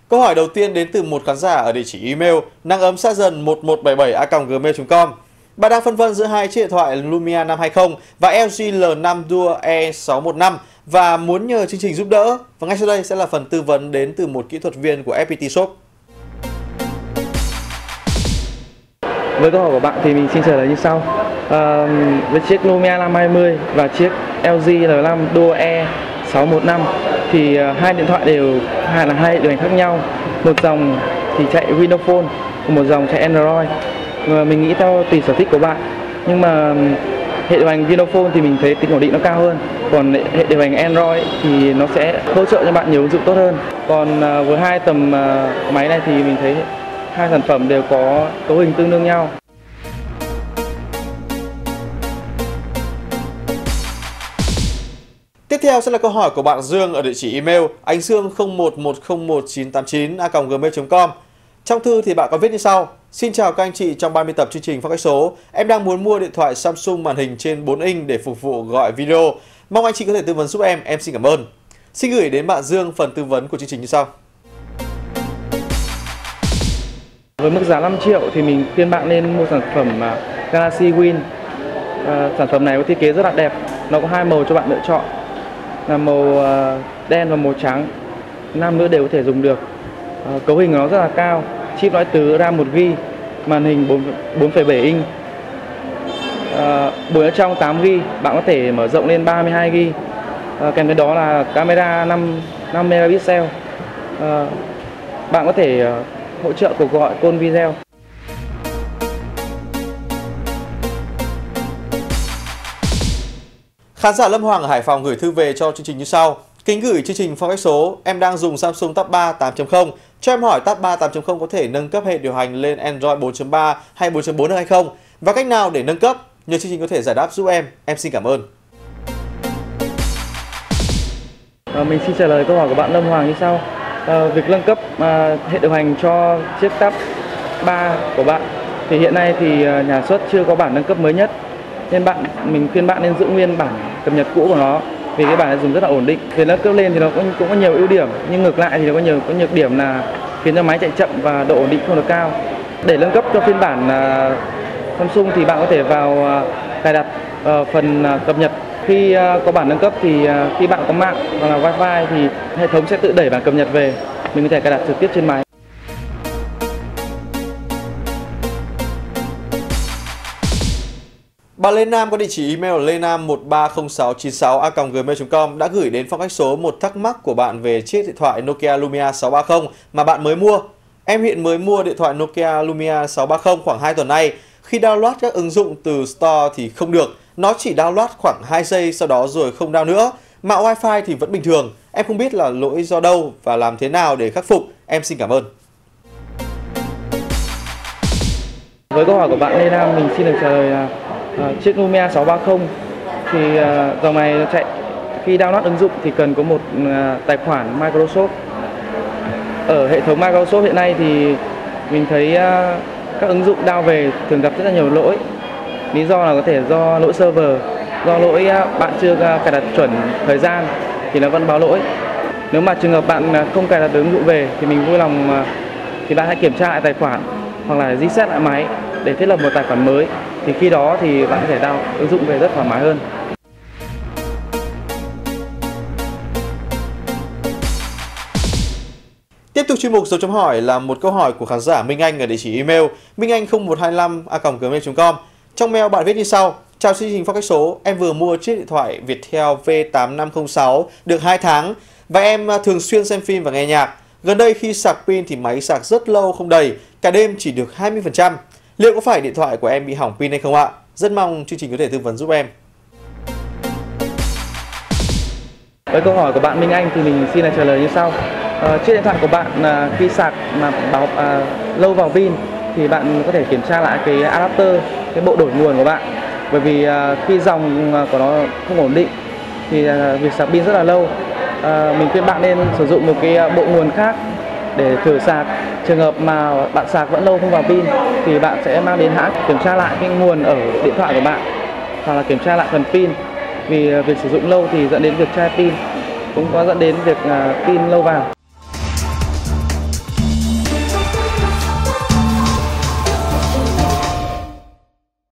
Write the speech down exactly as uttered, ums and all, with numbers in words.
Câu hỏi đầu tiên đến từ một khán giả ở địa chỉ email nắng ấm xa dần một một bảy bảy a còng gmail chấm com. Bạn đang phân vân giữa hai chiếc điện thoại Lumia năm hai không và L G L năm Duo E sáu một năm và muốn nhờ chương trình giúp đỡ. Và ngay sau đây sẽ là phần tư vấn đến từ một kỹ thuật viên của ép pê tê Shop. Với câu hỏi của bạn thì mình xin trả lời như sau. À, với chiếc Lumia năm hai mươi và chiếc L G L năm Duo E sáu một năm thì uh, hai điện thoại đều hai là hai điều hành khác nhau. Một dòng thì chạy Windows Phone, một dòng chạy Android. Và mình nghĩ theo tùy sở thích của bạn. Nhưng mà hệ điều hành Windows Phone thì mình thấy tính ổn định nó cao hơn. Còn hệ điều hành Android thì nó sẽ hỗ trợ cho bạn nhiều ứng dụng tốt hơn. Còn uh, với hai tầm uh, máy này thì mình thấy hai sản phẩm đều có cấu hình tương đương nhau. Tiếp theo sẽ là câu hỏi của bạn Dương ở địa chỉ email anh dương không một một không một chín tám chín a còng gmail chấm com. Trong thư thì bạn có viết như sau: Xin chào các anh chị, trong ba mươi tập chương trình Phong cách số, em đang muốn mua điện thoại Samsung màn hình trên bốn inch để phục vụ gọi video. Mong anh chị có thể tư vấn giúp em, em xin cảm ơn. Xin gửi đến bạn Dương phần tư vấn của chương trình như sau. Với mức giá năm triệu thì mình khuyên bạn nên mua sản phẩm Galaxy Win. À, sản phẩm này có thiết kế rất là đẹp, nó có hai màu cho bạn lựa chọn là màu đen và màu trắng, nam nữ đều có thể dùng được. À, cấu hình của nó rất là cao, chip lõi tứ, RAM một gi ga bai, màn hình bốn phẩy bảy inch, à, bộ nhớ trong tám gi ga bai, bạn có thể mở rộng lên ba mươi hai gi ga bai, à, kèm theo đó là camera năm megapixel, à, bạn có thể uh, hỗ trợ cuộc gọi call video. Khán giả Lâm Hoàng ở Hải Phòng gửi thư về cho chương trình như sau: Kính gửi chương trình Phong cách số, em đang dùng Samsung Tab ba tám chấm không. Cho em hỏi Tab ba tám chấm không có thể nâng cấp hệ điều hành lên Android bốn chấm ba hay bốn chấm bốn được hay không? Và cách nào để nâng cấp? Nhờ chương trình có thể giải đáp giúp em, em xin cảm ơn. À, mình xin trả lời câu hỏi của bạn Lâm Hoàng như sau. À, việc nâng cấp à, hệ điều hành cho chiếc Tab ba của bạn thì hiện nay thì nhà xuất chưa có bản nâng cấp mới nhất, nên bạn mình khuyên bạn nên giữ nguyên bản cập nhật cũ của nó, vì cái bản này dùng rất là ổn định. Việc nâng cấp lên thì nó cũng, cũng có nhiều ưu điểm, nhưng ngược lại thì nó có nhiều có nhược điểm là khiến cho máy chạy chậm và độ ổn định không được cao. Để nâng cấp cho phiên bản uh, Samsung thì bạn có thể vào uh, cài đặt uh, phần uh, cập nhật. Khi uh, có bản nâng cấp thì uh, khi bạn có mạng hoặc là wifi thì hệ thống sẽ tự đẩy bản cập nhật về, mình có thể cài đặt trực tiếp trên máy. Bà Lê Nam có địa chỉ email lê nam một ba không sáu chín sáu a còng gmail chấm com đã gửi đến Phong cách số một thắc mắc của bạn về chiếc điện thoại Nokia Lumia sáu ba không mà bạn mới mua. Em hiện mới mua điện thoại Nokia Lumia sáu ba không khoảng hai tuần nay. Khi download các ứng dụng từ Store thì không được, nó chỉ download khoảng hai giây sau đó rồi không download nữa. Mạng Wi-Fi thì vẫn bình thường. Em không biết là lỗi do đâu và làm thế nào để khắc phục. Em xin cảm ơn. Với câu hỏi của bạn Lê Nam, mình xin được trả lời là À, chiếc Lumia sáu ba không thì à, dòng này nó chạy khi download ứng dụng thì cần có một à, tài khoản Microsoft. Ở hệ thống Microsoft hiện nay thì mình thấy à, các ứng dụng download về thường gặp rất là nhiều lỗi. Lý do là có thể do lỗi server, do lỗi à, bạn chưa à, cài đặt chuẩn thời gian thì nó vẫn báo lỗi. Nếu mà trường hợp bạn à, không cài đặt ứng dụng về thì mình vui lòng à, thì bạn hãy kiểm tra lại tài khoản hoặc là reset lại máy để thiết lập một tài khoản mới, thì khi đó thì bạn có thể download ứng dụng về rất thoải mái hơn. Tiếp tục chuyên mục dấu chấm hỏi là một câu hỏi của khán giả Minh Anh ở địa chỉ email minh anh không một hai lăm a còng gmail chấm com. Trong mail bạn viết như sau: Chào chương trình Phong cách số, em vừa mua chiếc điện thoại Viettel V tám năm không sáu được hai tháng và em thường xuyên xem phim và nghe nhạc. Gần đây khi sạc pin thì máy sạc rất lâu không đầy, cả đêm chỉ được hai mươi phần trăm. Liệu có phải điện thoại của em bị hỏng pin hay không ạ? Rất mong chương trình có thể tư vấn giúp em. Với câu hỏi của bạn Minh Anh thì mình xin là trả lời như sau. À, chiếc điện thoại của bạn à, khi sạc mà báo à, lâu vào pin thì bạn có thể kiểm tra lại cái adapter, cái bộ đổi nguồn của bạn. Bởi vì à, khi dòng của nó không ổn định thì à, việc sạc pin rất là lâu. À, mình khuyên bạn nên sử dụng một cái bộ nguồn khác để thử sạc. Trường hợp mà bạn sạc vẫn lâu không vào pin thì bạn sẽ mang đến hãng kiểm tra lại cái nguồn ở điện thoại của bạn hoặc là kiểm tra lại phần pin, vì việc sử dụng lâu thì dẫn đến việc chai pin, cũng có dẫn đến việc pin lâu vào.